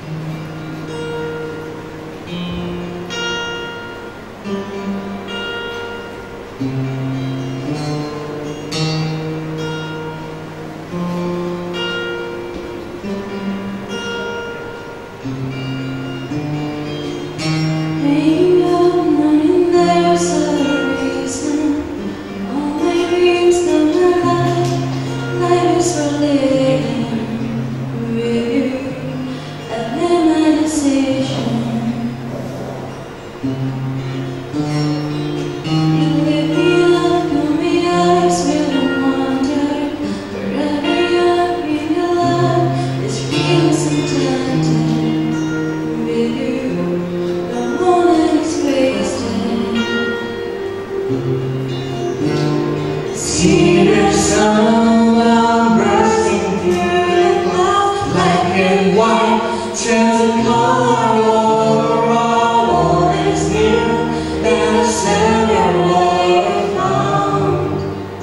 See the sun bursting through the clouds, black and white turns the color over. All is new, there's never water found.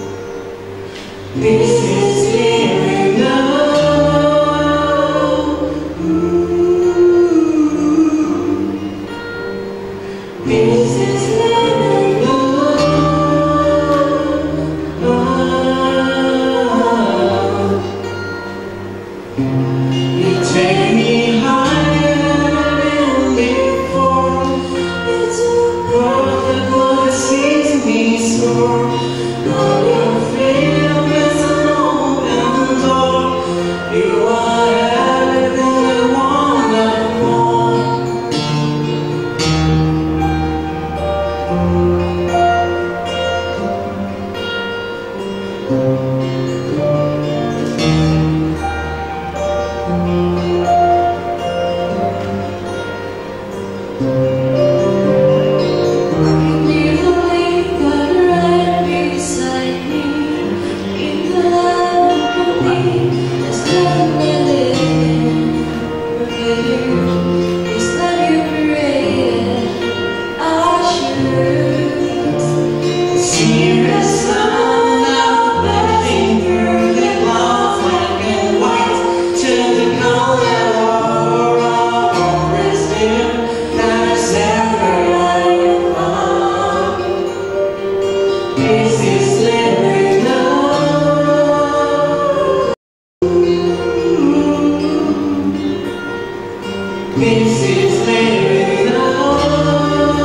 This is living now. This is living now. You take me higher than I've been before. It's a perfect what sees me soar. On your freedom is an open door. You are everything I want and more. This is living now. This is living now.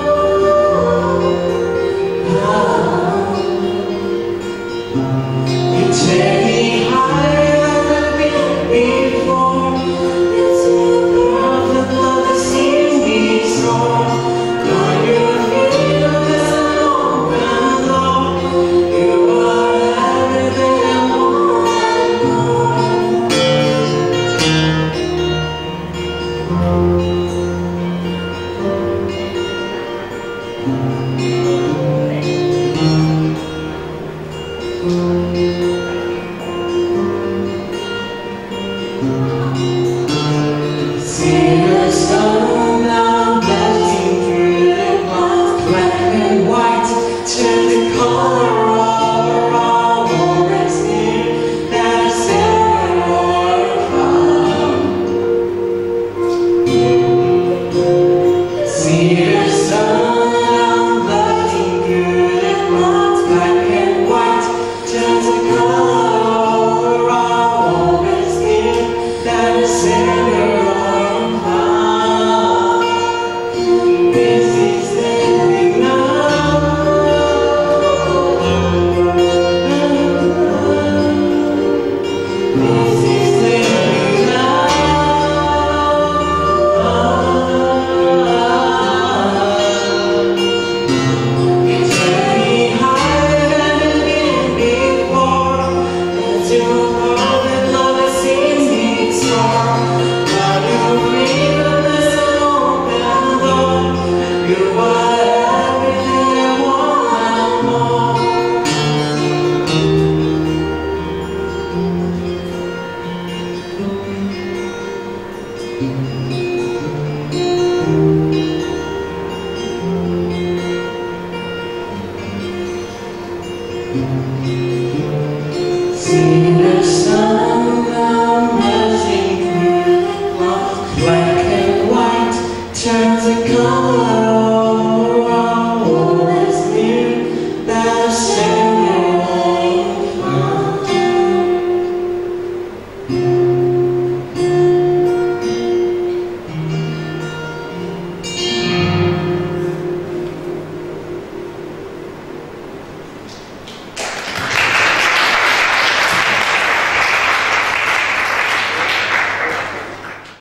You take me higher than I've been before. It's a perfect love that sees me soar. Lord, your freedom is an open door. You are everything I want and more. See the sun now bursting through the clouds, black and white turn the color over. All is new, there's never found. See the sun now bursting through the clouds, black and white turn the color over. All is new, there's never. This is living now. This is living now. You take me higher than I've been before. That's your perfect love that sees me soar. Now your freedom is an open door. You are everything I want and more.